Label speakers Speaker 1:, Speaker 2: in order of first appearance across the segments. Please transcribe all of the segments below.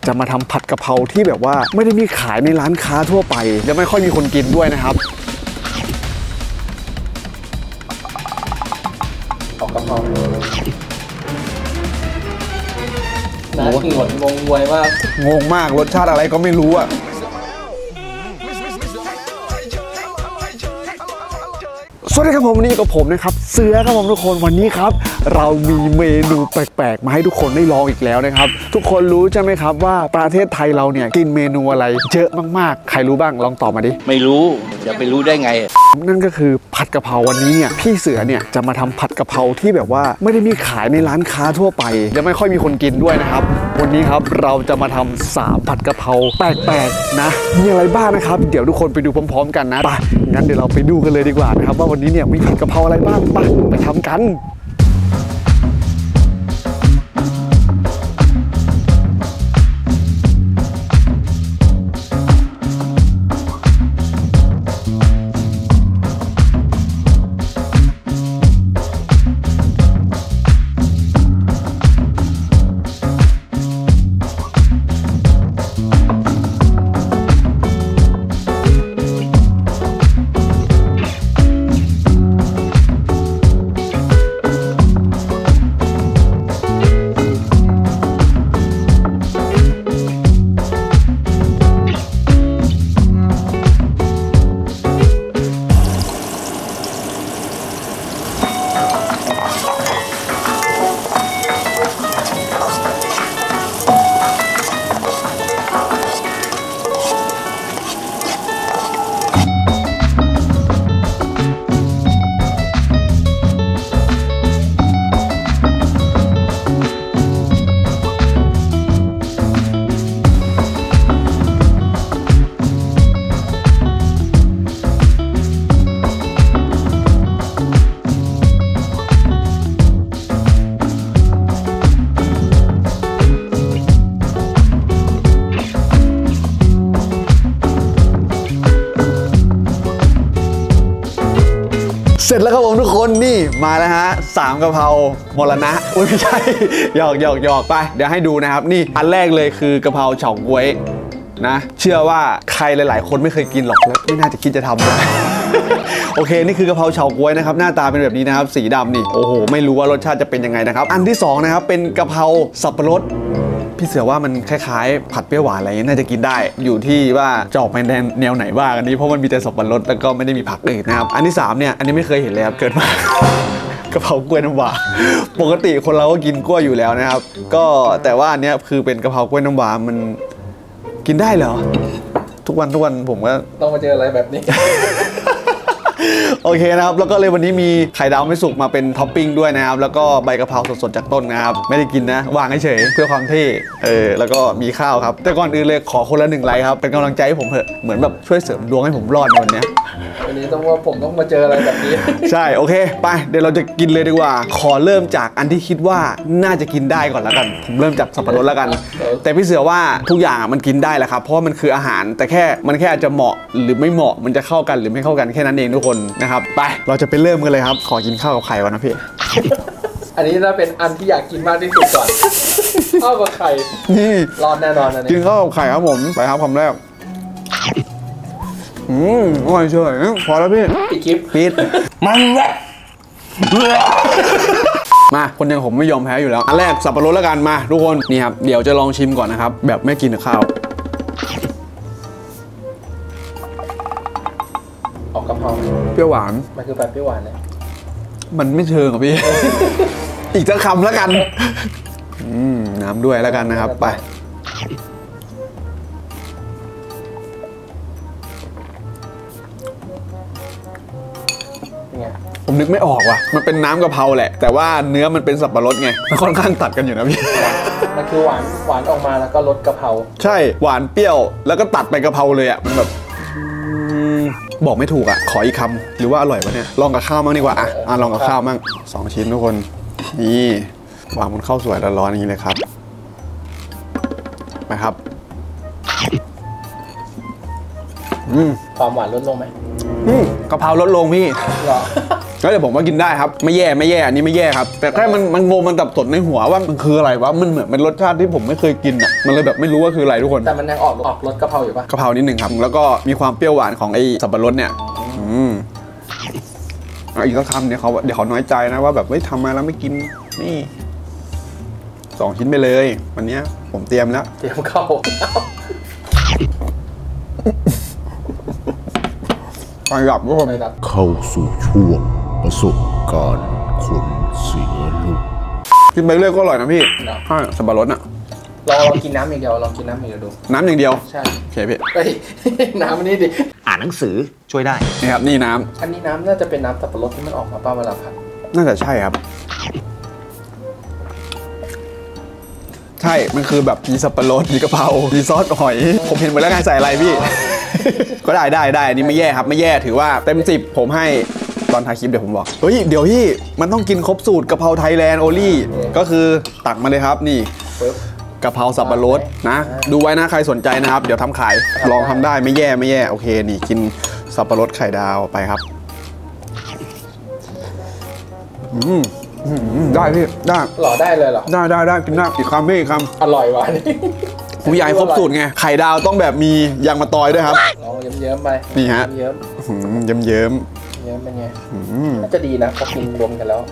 Speaker 1: จะมาทำผัดกะเพราที่แบบว่าไม่ได้มีขายในร้านค้าทั่วไปและไม่ค่อยมีคนกินด้วยนะครับ
Speaker 2: ออกกะเพราน่ากินหมดงงงวยมาก
Speaker 1: งงมากรสชาติอะไรก็ไม่รู้อ่ะสวัสดีครับผมวันนี้กับผมนะครับเสือครับผมทุกคนวันนี้ครับเรามีเมนูแปลกๆมาให้ทุกคนได้ลองอีกแล้วนะครับทุกคนรู้ใช่ไหมครับว่าประเทศไทยเราเนี่ยกินเมนูอะไรเยอะมากๆใครรู้บ้างลองตอบมาดิ
Speaker 3: ไม่รู้จะไปรู้ได้ไง
Speaker 1: นั่นก็คือผัดกะเพราวันนี้เนี่ยพี่เสือเนี่ยจะมาทำผัดกะเพราที่แบบว่าไม่ได้มีขายในร้านค้าทั่วไปและไม่ค่อยมีคนกินด้วยนะครับวันนี้ครับเราจะมาทำ3ผัดกะเพราแปลกๆนะมีอะไรบ้างนะครับเดี๋ยวทุกคนไปดูพร้อมๆกันนะไปงั้นเดี๋ยวเราไปดูกันเลยดีกว่านะครับว่าวันนี้เนี่ยมีผัดกะเพราอะไรบ้างไปทำกันเสร็จแล้วครับผมทุกคนนี่มาแล้วฮะ3กะเพรามรณะอุ้ยไม่ใช่หยอกไปเดี๋ยวให้ดูนะครับนี่อันแรกเลยคือกะเพราเฉาก๊วยนะเชื่อว่าใครหลายๆคนไม่เคยกินหรอกแล้วไม่น่าจะคิดจะทำเลยโอเคนี่คือกะเพราเฉาก๊วยนะครับหน้าตาเป็นแบบนี้นะครับสีดำนี่โอ้โหไม่รู้ว่ารสชาติจะเป็นยังไงนะครับอันที่2นะครับเป็นกะเพราสับปะรดพี่เสือว่ามันคล้ายๆผัดเปรี้ยวหวานอะไรน่าจะกินได้อยู่ที่ว่าจะออกมาแนวไหนบ้างอันนี้เพราะมันมีแต่สับปะรดแล้วก็ไม่ได้มีผักอื่นนะครับอันที่3เนี่ยอันนี้ไม่เคยเห็นเลยครับเกิดมากะเพรากล้วยน้ำว้าปกติคนเราก็กินกล้วยอยู่แล้วนะครับก็แต่ว่าอันนี้คือเป็นกะเพรากล้วยน้ำว้ามันกินได้เหรอทุกวันผมก็
Speaker 2: ต้องมาเจออะไรแบบนี้
Speaker 1: โอเคนะครับแล้วก็เลยวันนี้มีไข่ดาวไม่สุกมาเป็นท็อปปิ้งด้วยนะครับแล้วก็ใบกะเพราสดๆจากต้นนะครับไม่ได้กินนะวางเฉยเพื่อความเท่แล้วก็มีข้าวครับแต่ก่อนอื่นเลยขอคนละ1 ไลค์ครับเป็นกำลังใจให้ผมเถอะเหมือนแบบช่วยเสริมดวงให้ผมรอดในวันนี้
Speaker 2: วันนี้ผมต้องมาเจออะไรแบบนี้
Speaker 1: ใช่โอเคไปเดี๋ยวเราจะกินเลยดีกว่าขอเริ่มจากอันที่คิดว่าน่าจะกินได้ก่อนแล้วกันผมเริ่มจากสับปะรดแล้วกันแต่พี่เสือว่าทุกอย่างมันกินได้แหละครับเพราะมันคืออาหารแต่มันแค่อาจจะเหมาะหรือไม่เหมาะมันจะเข้ากันหรือไม่เข้ากันแค่นั้นเองทุกคนนะครับไปเราจะไปเริ่มกันเลยครับขอกินข้าวกับไข่ก่อนนะพี่
Speaker 2: อันนี้น่าเป็นอันที่อยากกินมากที่สุดก่อนข้าวกับไข่
Speaker 1: นี่
Speaker 2: รอดแน่นอนอันนี้
Speaker 1: กินข้าวกับไข่ครับผมไปครับคำแรกอร่อยเฉยพอแล้วพี่
Speaker 2: ปิดคลิป
Speaker 1: ปิดมันแหละมาคนอย่างผมไม่ยอมแพ้อยู่แล้วอันแรกสับปะรดแล้วกันมาทุกคนนี่ครับเดี๋ยวจะลองชิมก่อนนะครับแบบไม่กินกับข้าว
Speaker 2: ออกกะเพรา
Speaker 1: เปรี้ยวหวาน
Speaker 2: มันคือแบบเปรี้ยวหวานเลย
Speaker 1: มันไม่เชิงอ่ะพี่อีกสักคำแล้วกันน้ำด้วยแล้วกันนะครับไปผมนึกไม่ออกว่ะมันเป็นน้ำกะเพราแหละแต่ว่าเนื้อมันเป็นสับปะรดไงมันค่อนข้างตัดกันอยู่นะพี่
Speaker 2: มันคือหวานออกมาแล้วก็รสกะเพรา
Speaker 1: ใช่หวานเปรี้ยวแล้วก็ตัดไปกะเพราเลยอ่ะมันแบบบอกไม่ถูกอ่ะขออีกคำหรือว่าอร่อยวะเนี่ยลองกับข้าวมั่งดีกว่าลองกับข้าวมั่ง2 ชิ้นทุกคนนี่วางบนข้าวสวยร้อนๆอย่างนี้เลยครับไปครับ
Speaker 2: ความหวานลดลงไหม
Speaker 1: กะเพราลดลงพี่
Speaker 2: หรอ
Speaker 1: แล้วเดี๋ยวผมว่ากินได้ครับไม่แย่อันนี้ไม่แย่ครับแต่แค่มันงงมันสับสนในหัวว่ามันคืออะไรวะมันเหมือนเป็นรสชาติที่ผมไม่เคยกินอ่ะมันเลยแบบไม่รู้ว่าคืออะไรทุกคน
Speaker 2: แต่มันยังออกรสกะเพราอยู่ปะ
Speaker 1: กะเพรานิดหนึ่งครับแล้วก็มีความเปรี้ยวหวานของไอ้สับปะรดเนี่ยอีกสักคำเนี่ยเดี๋ยวเขาน้อยใจนะว่าแบบไม่ทำมาแล้วไม่กินนี่2 ชิ้นไปเลยวันนี้ผมเตรียมแล้ว
Speaker 2: เตรียมเข้า
Speaker 1: ไปหลับทุกคน
Speaker 2: ไปรับ
Speaker 4: เข้าสู่ช่วงประสบการณ์คนเสียลูก
Speaker 1: กินไปเรื่อยก็อร่อยนะพี่ใช่สับปะรดอ่ะ
Speaker 2: ลองกินน้ำอย่างเดียวลองกินน้ำอย่างเดียวดู
Speaker 1: น้ำอย่างเดียว
Speaker 2: ใช่
Speaker 1: โอเคพี่
Speaker 2: เฮ้ย น้ำอันนี้ดิ
Speaker 3: อ่านหนังสือช่วยได้
Speaker 1: นี่ครับนี่น้ำ
Speaker 2: อันนี้น้ำน่าจะเป็นน้ำสับปะรดที่มันออกมาป้าเวลาผัด
Speaker 1: น่าจะใช่ครับใช่มันคือแบบมีสับปะรดมีกะเพรามีซอสหอยผมเห็นหมดแล้วไงใส่อะไรพี่ ก็ได้อันนี้ไม่แย่ครับไม่แย่ถือว่าเต็ม10ผมให้ตอนถ่ายคลิปเดี๋ยวผมบอกเฮ้ยเดี๋ยวพี่มันต้องกินครบสูตรกะเพราไทยแลนด์โอลี่ก็คือตักมาเลยครับนี่
Speaker 2: ปึ๊บ
Speaker 1: กะเพราสับปะรดนะดูไว้นะใครสนใจนะครับเดี๋ยวทำขายลองทำได้ไม่แย่โอเคนี่กินสับปะรดไข่ดาวไปครับได้พี่ได้
Speaker 2: หล่อได้เลยเหรอ
Speaker 1: ได้กินได้อีกคำพี่อีกค
Speaker 2: อร่อยว่ะนี่
Speaker 1: ำผมอยากให้ครบสูตรไงไข่ดาวต้องแบบมียางมะตอยด้วยครับ
Speaker 2: ลองเยิ้มๆไป
Speaker 1: นี่ฮะ
Speaker 2: เยิ้ม
Speaker 1: เยิ้ม
Speaker 2: เยิ้มเป็นไงน่าจะดีนะพอกินรวมกันแล้ว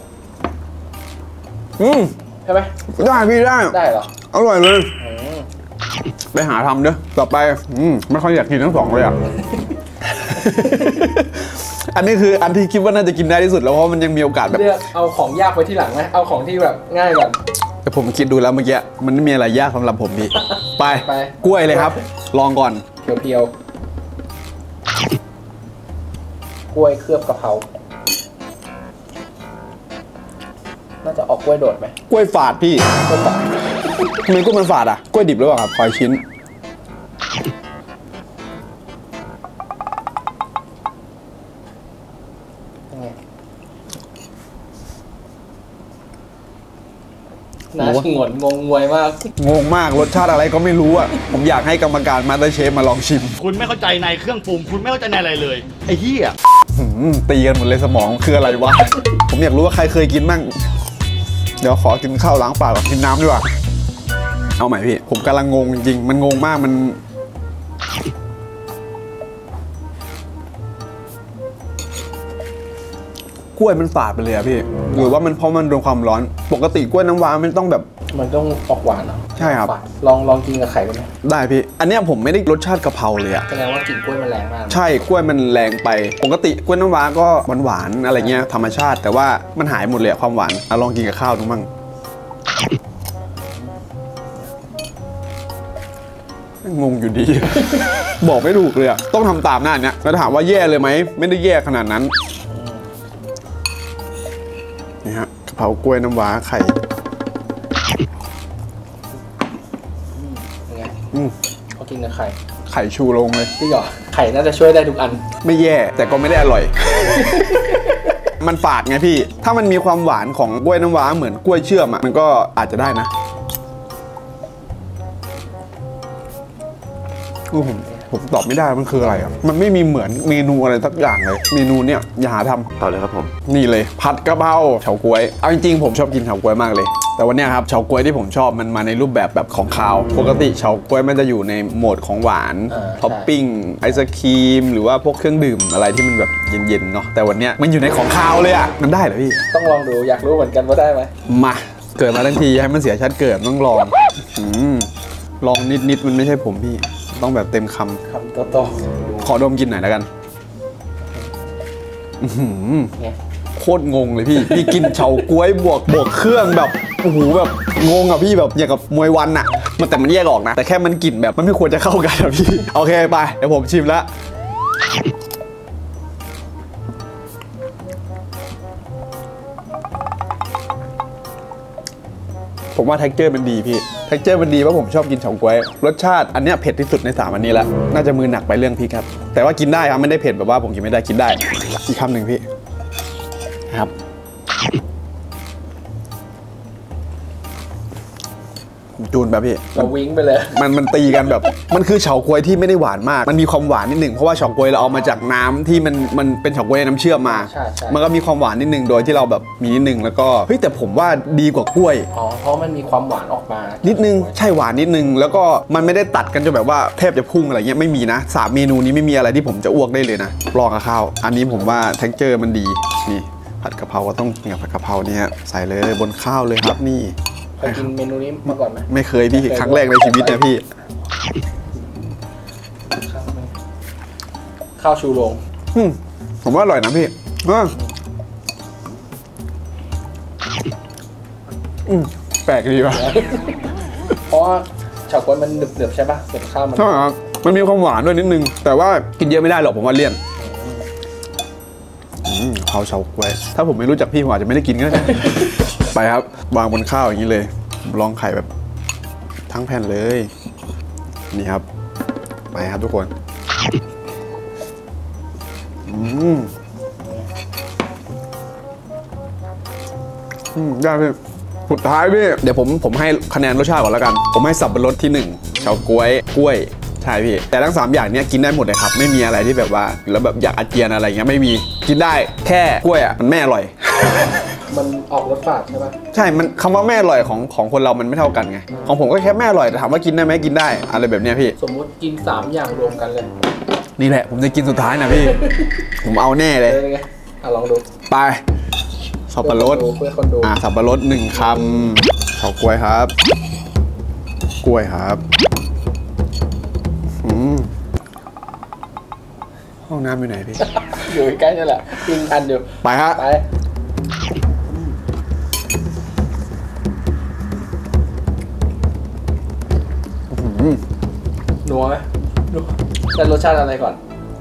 Speaker 2: ใช่ไหม
Speaker 1: ได้พี่ได้
Speaker 2: ได้เหรอ
Speaker 1: อร่อยเลย
Speaker 2: อืม
Speaker 1: ไปหาทำเด้อต่อไปไม่ค่อยอยากกินทั้งสองเลยอ่ะ อันนี้คืออันที่คิดว่าน่าจะกินได้ที่สุดแล้วเพราะมันยังมีโอกาสแบบ
Speaker 2: เลือกเอาของยากไว้ที่หลังไหมเอาของที่แบบง่ายก่อน
Speaker 1: แต่ผมคิดดูแล้วเมื่อกี้มันไม่มีอะไรยากสำหรับผมพี่ ไป
Speaker 2: ไป
Speaker 1: กล้วยเลยครับ ลองก่อน
Speaker 2: เพียวๆกล้วยเคลือบกะเพราน่าจะออกกล้วยโดดไหม
Speaker 1: กล้วยฝาดพี่
Speaker 2: กล้วยฝาด
Speaker 1: ทำไมกล้วยมันฝาดอ่ะกล้วยดิบหรือเปล่าครับคอยชิ้น
Speaker 2: ยังไงน่าชงนงงงวยมาก
Speaker 1: งงมากรสชาติอะไรก็ไม่รู้อ่ะผมอยากให้กรรมการมาสเตอร์เชฟมาลองชิม
Speaker 5: คุณไม่เข้าใจในเครื่องปรุง คุณไม่เข้าใจในอะไรเลย ไอ้เหี้ย
Speaker 1: ตีกันหมดเลยสมองคืออะไรวะ ผมอยากรู้ว่าใครเคยกินบ้างเดี๋ยวขอกินข้าวล้างปากกับกินน้ำดีกว่าเอาใหม่พี่ผมกำลังงงจริงๆมันงงมากมันกล้วยมันฝาดไปเลยอะพี่หรือว่ามันเพราะมันโดนความร้อนปกติกล้วยน้ำว้ามันต้องแบบ
Speaker 2: มันต้องออกหวานเหรอ
Speaker 1: ใช่ครับ
Speaker 2: ฝาดลองกินกับไข่ได้ไหม
Speaker 1: ได้พี่อันเนี้ยผมไม่ได้รสชาติกะเพราเลยอะ
Speaker 2: แสดงว่ากลิ่นกล้วยมันแรงมากนะ
Speaker 1: ใช่กล้วยมันแรงไปปกติกล้วยน้ำว้าก็หวานๆอะไรเงี้ยธรรมชาติแต่ว่ามันหายหมดเลยอะความหวานลองกินกับข้าวดูมั่งงงอยู่ดี บอกไม่ถูกเลยอะต้องทำตามหน้าเนี้ยแล้วถามว่าแย่เลยไหมไม่ได้แย่ขนาดนั้นนี่ฮะกะเพรากล้วยน้ำว้าไข่
Speaker 2: ยังไงพอกินกับไข่
Speaker 1: ไข่ชูลงเลย
Speaker 2: ที่หรอไข่น่าจะช่วยได้ทุกอัน
Speaker 1: ไม่แย่แต่ก็ไม่ได้อร่อย มันฝาดไงพี่ ถ้ามันมีความหวานของกล้วยน้ำว้าเหมือนกล้วยเชื่อมอะมันก็อาจจะได้นะผมตอบไม่ได้มันคืออะไรอ่ะมันไม่มีเหมือนเมนูอะไรสักอย่างเลยเมนูเนี้ยอย่าหาทำ
Speaker 3: ต่อเลยครับผม
Speaker 1: นี่เลยผัดกะเพราเฉาก๊วยเอาจริงๆผมชอบกินเฉาก๊วยมากเลย แต่วันเนี้ยครับเฉาก๊วยที่ผมชอบมันมาในรูปแบบของคาว ปกติเฉาก๊วยมันจะอยู่ในโหมดของหวานท็อปปิ้งไอศครีมหรือว่าพวกเครื่องดื่มอะไรที่มันแบบเย็นๆเนาะแต่วันเนี้ยมันอยู่ในของคาวเลยอ่ะมันได้เหรอพี่
Speaker 2: ต้องลองดูอยากรู้เหมือนกันว่าได้ไหม
Speaker 1: มาเกิดมาทั้งทีให้มันเสียชาติเกิดต้องลองลองนิดๆมันไม่ใช่ผมพี่ต้องแบบเต็มคำ
Speaker 2: คำโต
Speaker 1: ขอดมกินหน่อยแล้วกัน
Speaker 2: ๆไง
Speaker 1: โคตรงงเลยพี่ พี่กินเฉาก๊วยบวกเครื่องแบบโอ้โหแบบงงอะพี่แบบอย่างกับมวยวันอะมันแต่มันแยกออกนะ แต่แค่มันกลิ่นแบบมันไม่ควรจะเข้ากันอะพี่ โอเคไปเดี๋ยวผมชิมแล้วผมว่าเท็กเจอร์มันดีพี่เท็กเจอร์มันดีเพราะผมชอบกินเฉาก๊วยรสชาติอันเนี้ยเผ็ดที่สุดใน3อันนี้แล้วน่าจะมือหนักไปเรื่องพริกครับแต่ว่ากินได้ครับไม่ได้เผ็ดแบบว่าผมกินไม่ได้กินได้อีกคำหนึ่งพี่ครับจูนแบบพี่
Speaker 2: เราวิ้งไปเลย
Speaker 1: มันตีกันแบบมันคือเฉาก๊วยที่ไม่ได้หวานมากมันมีความหวานนิดหนึ่งเพราะว่าเฉาก๊วยเราเอามาจากน้ำที่มันเป็นเฉาก๊วยน้ำเชื่อมมา
Speaker 2: ใช่
Speaker 1: มันก็มีความหวานนิดหนึ่งโดยที่เราแบบมีนิดหนึ่งแล้วก็เฮ้ยแต่ผมว่าดีกว่ากล้วย
Speaker 2: อ๋อเพราะมันมีความหวานออกมา
Speaker 1: นิดนึงใช่หวานนิดนึงแล้วก็มันไม่ได้ตัดกันจนแบบว่าแทบจะพุ่งอะไรเงี้ยไม่มีนะ3เมนูนี้ไม่มีอะไรที่ผมจะอ้วกได้เลยนะลองกับข้าวอันนี้ผมว่าเท็กเจอร์มันดีนี่ผัดกะเพราก็ต้องกินกับผัดกะเพราเนี่ยใส่เลยบนข้าวเลยครับนี่
Speaker 2: เคยกินเมนูนี้มาก่อนไหม
Speaker 1: ไม่เคยพี่ครั้งแรกในชีวิตนะพี่
Speaker 2: ข้าวชูโรง
Speaker 1: ผมว่าอร่อยนะพี่แปลกดีว่ะ
Speaker 2: เพราะว่าเฉาก๊วยมันหนึบๆใช่ปะส่วนข้าวมัน
Speaker 1: ใช่ครับมันมีความหวานด้วยนิดนึงแต่ว่ากินเยอะไม่ได้หรอกผมว่าเลี่ยนเผาเฉาก๊วยถ้าผมไม่รู้จักพี่ผมอาจจะไม่ได้กินก็ได้ ไปครับวางบนข้าวอย่างนี้เลยลองไข่แบบทั้งแผ่นเลยนี่ครับไปครับทุกคนได้พี่สุดท้ายพี่เดี๋ยวผมให้คะแนนรสชาติก่อนแล้วกันผมให้สับปะรดที่1เฉาก๊วยกล้วยใช่พี่แต่ทั้ง3อย่างเนี้ยกินได้หมดเลยครับไม่มีอะไรที่แบบว่าแล้วแบบอยากอาเจียนอะไรเงี้ยไม่มีกินได้แค่กล้วยอ่ะมันไม่อร่อย
Speaker 2: มันออกรสฝาดใช่ปะ
Speaker 1: ใช่มันคำว่าแม่อร่อยของคนเรามันไม่เท่ากันไงของผมก็แค่แม่อร่อยแต่ถามว่ากินได้ไหมกินได้อะไรแบบเนี้ยพี่
Speaker 2: สมมุติกิน3อย่างรวมกันเลย
Speaker 1: นี่แหละผมจะกินสุดท้ายนะพี่ ผมเอาแน่เลย
Speaker 2: เป็นไงลองดู
Speaker 1: ไปสับปะรด
Speaker 2: เพื่อคนดู
Speaker 1: สับปะรด1 คำเฉาก๊วยครับกล้วยครับห้องน้ำอยู่ไหนพี่
Speaker 2: อยู่ใกล้ๆนี่แหละกินกันอยู่
Speaker 1: ไปฮะ
Speaker 2: ไปนัวไหมนัวแต่รสชาติอะไรก่อน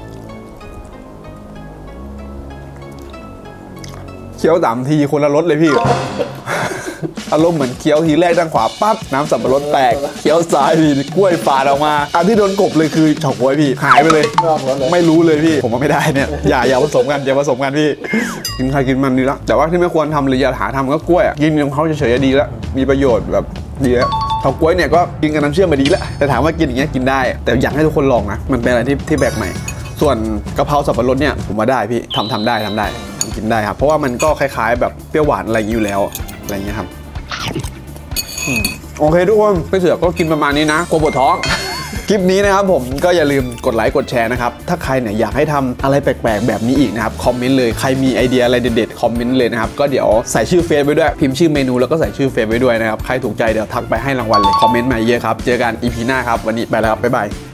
Speaker 1: เคี้ยว3 ทีคนละรสเลยพี่ อารมณ์เหมือนเคี้ยวทีแรกด้านขวาปั๊บน้ำสับปะรดแตกเคี้ยวซ้ายพี่กล้วยปาดออกมาอันที่โดนกบเลยคือเฉาก๊วยพี่หายไปเลย
Speaker 2: ไม่ออกรสเลย
Speaker 1: ไม่รู้เลยพี่ผมว่าไม่ได้เนี่ยอย่าผสมกันอย่าผสมกันพี่กินใครกินมันดีแล้วแต่ว่าที่ไม่ควรทำหรืออย่าหาทำก็กล้วยกินของเขาเฉยๆดีแล้วมีประโยชน์แบบดีแล้วเฉาก๊วยเนี่ยก็กินกับน้ำเชื่อมมาดีแล้วแต่ถามว่ากินอย่างเงี้ยกินได้แต่อยากให้ทุกคนลองนะมันเป็นอะไรที่แปลกใหม่ส่วนกะเพราสับปะรดเนี่ยผมว่าได้พี่ทำได้ทำกินได้ครับเพราะว่ามันก็คล้ายๆแบบเปรี้ยวหวานอะไรอย่างนี้อยู่แล้วอะไรอย่างเงี้ยครับโอเคทุกคนไปเสือกก็กินประมาณนี้นะกลัวปวดท้อง คลิปนี้นะครับผมก็อย่าลืมกดไลค์กดแชร์นะครับถ้าใครเนี่ยอยากให้ทำอะไรแปลกๆแบบนี้อีกนะครับคอมเมนต์เลยใครมีไอเดียอะไรเด็ดๆคอมเมนต์เลยนะครับก็เดี๋ยวใส่ชื่อเฟซไว้ด้วยพิมพ์ชื่อเมนูแล้วก็ใส่ชื่อเฟซไว้ด้วยนะครับใครถูกใจเดี๋ยวทักไปให้รางวัลเลยคอมเมนต์มาเยอะครับเจอกัน EP หน้าครับวันนี้ไปแล้วครับบ๊ายบาย